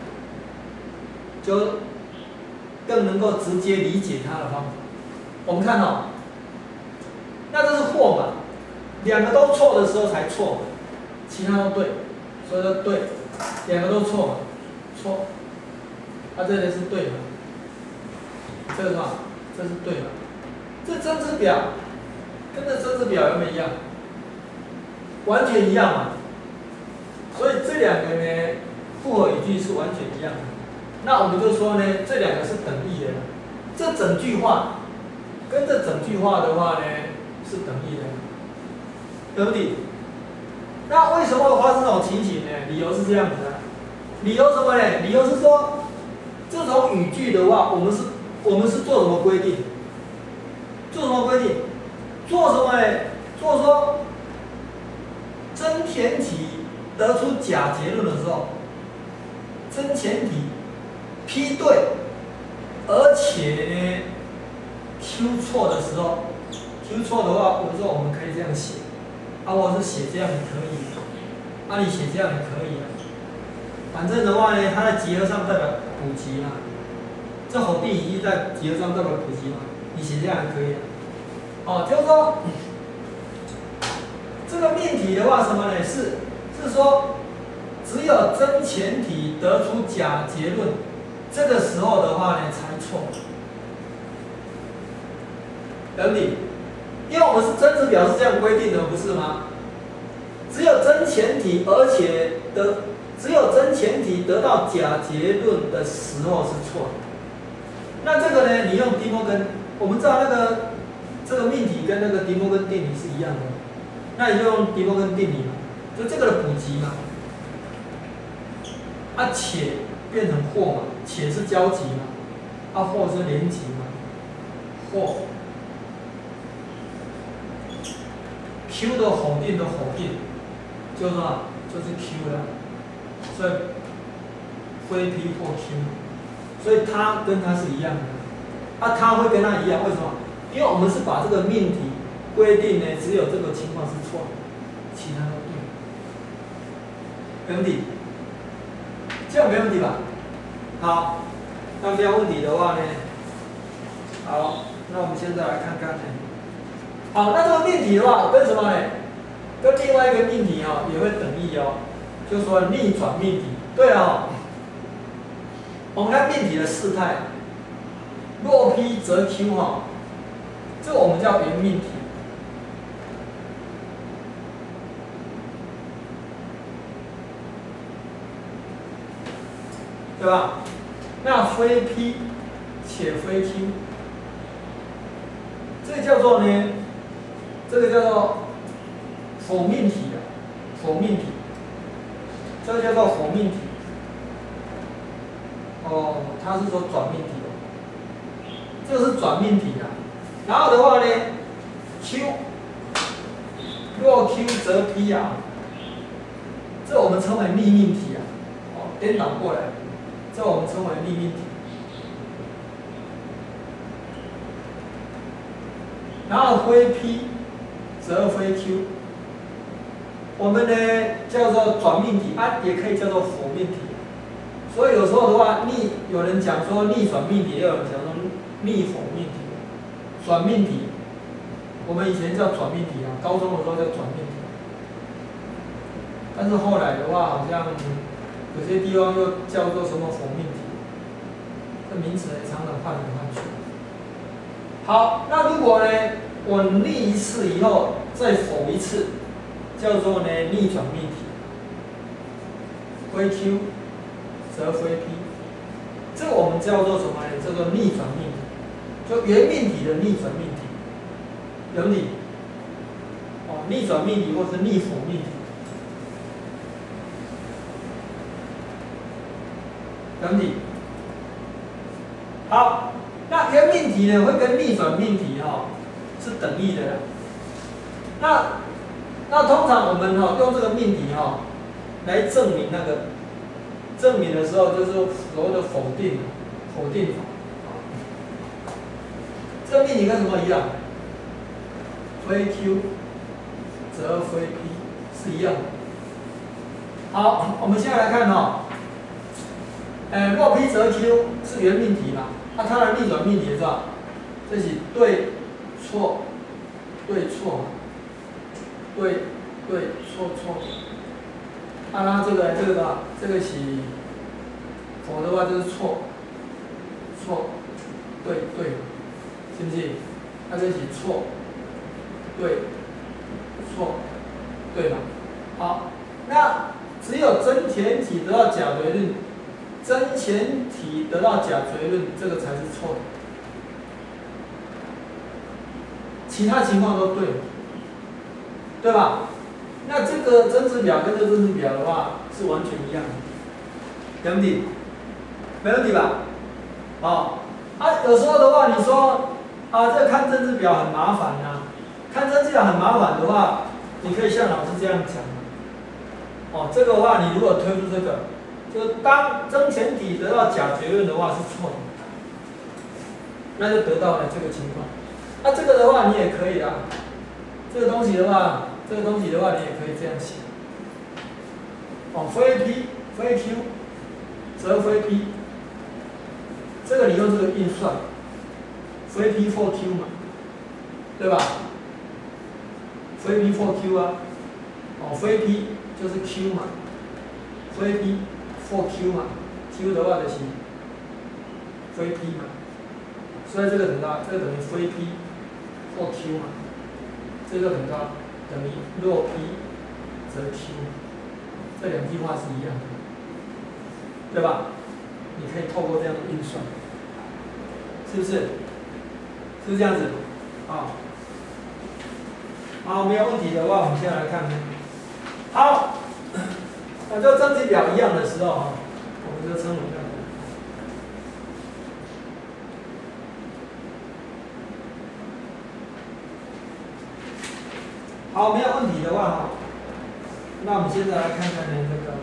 就更能够直接理解它的方法。我们看哦，那这是或嘛，两个都错的时候才错，其他都对，所以说对。两个都错嘛，错，啊，这里是对的，这个是吧？这是对的，这真值表跟这真值表有没有一样？完全一样嘛，所以这两个呢，复合语句是完全一样的。那我们就说呢，这两个是等义的，这整句话跟这整句话的话呢是等义的，对不对？那为什么会发生这种情形呢？理由是这样子的，理由什么呢？理由是说，这种语句的话，我们是，我们是做什么规定？做什么规定？做什么呢？做说，真前提得出假结论的时候，真前提P对，而且呢 Q 错的时候 ，Q 错的话，我说我们可以这样写。啊，我是写这样也可以，啊，你写这样也可以啊。反正的话呢，它在集合上代表补集嘛，这否定语句在集合上代表补集嘛，你写这样也可以啊。哦，就是说，这个命题的话，什么呢？是是说，只有真前提得出假结论，这个时候的话呢才错，了解？因为我们是真值表是这样规定的，不是吗？只有真前提，而且的只有真前提得到假结论的时候是错的。那这个呢，你用迪摩根，我们知道那个这个命题跟那个迪摩根定理是一样的，那你就用迪摩根定理嘛，就这个的普及嘛。啊，且变成或嘛，且是交集嘛，啊或是连集嘛，或 Q 的否定的否定，就是什么？就是 Q 了，所以非 P 或 Q， 所以它跟它是一样的，啊，它会跟它一样，为什么？因为我们是把这个命题规定呢，只有这个情况是错的，其他都对，没问题，这样没问题吧？好，那没有问题的话呢，好，那我们现在来看看呢。好，那这个命题的话，跟什么呢？跟另外一个命题哦也会等义哦，就是说逆转命题。对哦，我们看命题的式态，若 P 则 Q 哈，这个我们叫原命题。对吧？那非 P 且非 Q， 这个叫做呢，这个叫做否命题的，否命题，这个叫做否命题。哦，它是说转命题的，这个是转命题的。然后的话呢 ，Q 若 Q 则 P 啊，这我们称为逆命题啊，哦，颠倒过来。这我们称为逆命题，然后非 P 则非 Q， 我们呢叫做转命题啊，也可以叫做否命题。所以有时候的话，逆有人讲说逆转命题，也有人讲说逆否命题。转命题，我们以前叫转命题啊，高中的时候叫转命题，但是后来的话好像。有些地方又叫做什么否命题，这名词也常常换来换去。好，那如果呢，我逆一次以后再否一次，叫做呢逆转命题，非 Q 则非 P， 这个我们叫做什么呢？叫做逆转命题，就原命题的逆转命题，有理哦，逆转命题或是逆否命题。等理，好，那原命题呢会跟逆转命题哈、哦、是等义的啦。那那通常我们哈、哦、用这个命题哈、哦、来证明那个证明的时候，就是所谓的否定否定法。这个命题跟什么一样？非 Q 则非 P 是一样的。好，我们现在来看哈、哦。呃，若 P 则 Q 是原命题嘛？那、啊、它的逆转命题是吧？这是对错对错，对对错错。啊，那这个这个吧，这个是否的话就是错错对对，是不是？那这是错对错对吧？好，那只有真前提得到假对论。真前提得到假结论，这个才是错的，其他情况都对，对吧？那这个真值表跟这个真值表的话是完全一样的，没问题，没问题吧？哦，啊，有时候的话，你说啊，这个看真值表很麻烦啊，看真值表很麻烦的话，你可以像老师这样讲，哦，这个的话，你如果推出这个。就当真前提得到假结论的话是错的，那就得到了这个情况。那、啊、这个的话你也可以啊，这个东西的话，这个东西的话你也可以这样写。哦，非 P 非 Q 则非 P， 这个你用这个运算，非 P for Q 嘛，对吧？非 P for Q 啊，哦，非 P 就是 Q 嘛，非 P for Q 嘛 ，Q 的话就是非 P 嘛，所以这个等到这个等于非 P for Q 嘛，这个等到等于若 P 则 Q， 这两句话是一样的。 对吧？你可以透过这样的运算，是不是？是不是这样子？啊，好，没有问题的话，我们先来看。好，那就正极表一样的时候啊，我们就称为这样。好，没有问题的话哈，那我们现在来看看呢这个。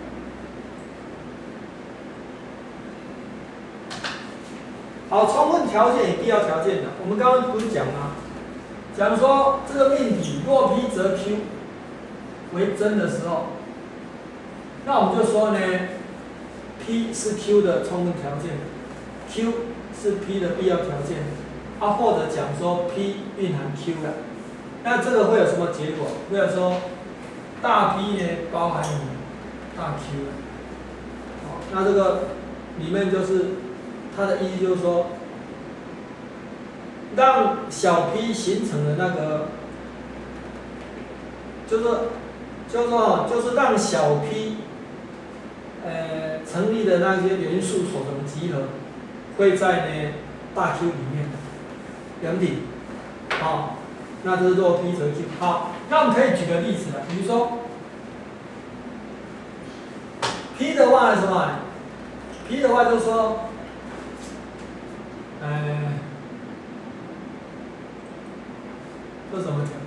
好，充分条件与必要条件的，我们刚刚不是讲吗？假如说这个命题若 P 则 Q 为真的时候，那我们就说呢 ，P 是 Q 的充分条件 ，Q 是 P 的必要条件，啊，或者讲说 P 蕴含 Q 了，那这个会有什么结果？会有说大 P 呢包含大 Q 了，好，那这个里面就是。它的意思就是说，让小 p 形成的那个，就是说，就是说，就是让小 p， 呃，成立的那些元素所成的集合，会在呢大 Q 里面，两体，好，那这是若 p 则 Q。好，那我们可以举个例子了，比如说 ，p 的话是什么 ？p 的话就是说。呃，这怎么讲？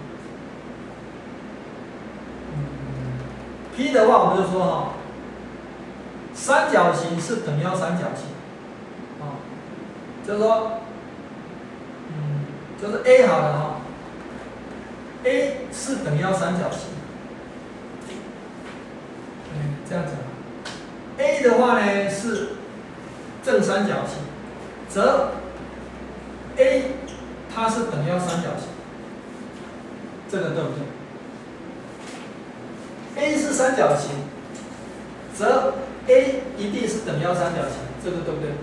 嗯 ，P 的话我们就说哈，三角形是等腰三角形，啊，就是说，嗯，就是 A 好了哈 ，A 是等腰三角形，嗯，这样讲 ，A 的话呢是正三角形，则 A 它是等腰三角形，这个对不对 ？A 是三角形，则 A 一定是等腰三角形，这个对不对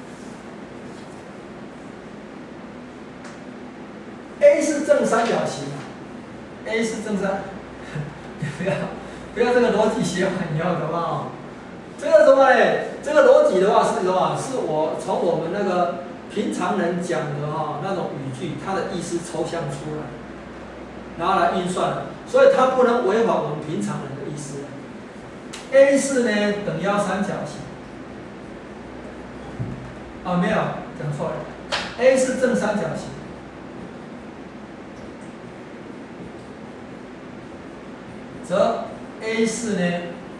？A 是正三角形 ，A 是正三，不要不要这个逻辑写完以后的话，这个什么呢？这个逻辑的话是什么？是我从我们那个。平常人讲的哈那种语句，它的意思抽象出来，然后来运算，所以它不能违反我们平常人的意思。A 是呢等腰三角形，啊没有讲错了 ，A 是正三角形，则 A 是呢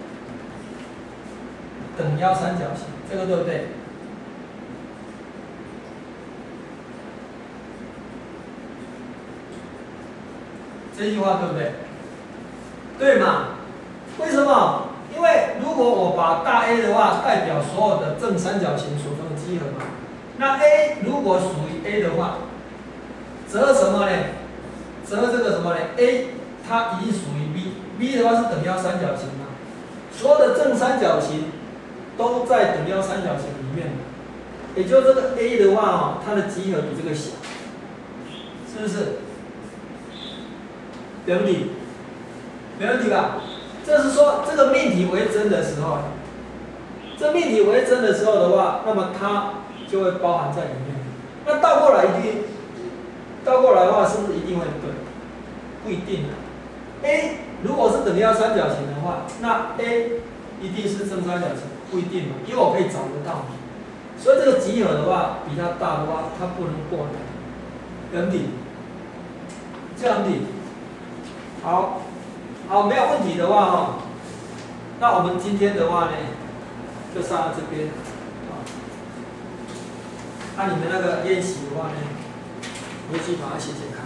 等腰三角形，这个对不对？这句话对不对？对嘛？为什么？因为如果我把大 A 的话代表所有的正三角形所成的集合嘛，那 A 如果属于 A 的话，则什么呢？则这个什么呢 ？A 它已经属于 B，B 的话是等腰三角形嘛，所有的正三角形都在等腰三角形里面，也就这个 A 的话哦，它的集合比这个小，是不是？没问题，没问题吧？这是说这个命题为真的时候，这命题为真的时候的话，那么它就会包含在里面。那倒过来一定，倒过来的话是不是一定会对？不一定的。A 如果是等腰三角形的话，那 A 一定是正三角形，不一定嘛，因为我可以找得到。所以这个集合的话，比它大的话，它不能过来。没问题，这样子。好，好，没有问题的话哈，那我们今天的话呢，就上到这边啊。那、啊、你们那个练习的话呢，回去把它写写看。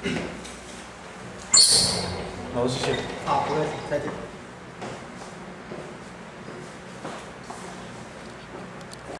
好，谢谢。 好，不客气，再见。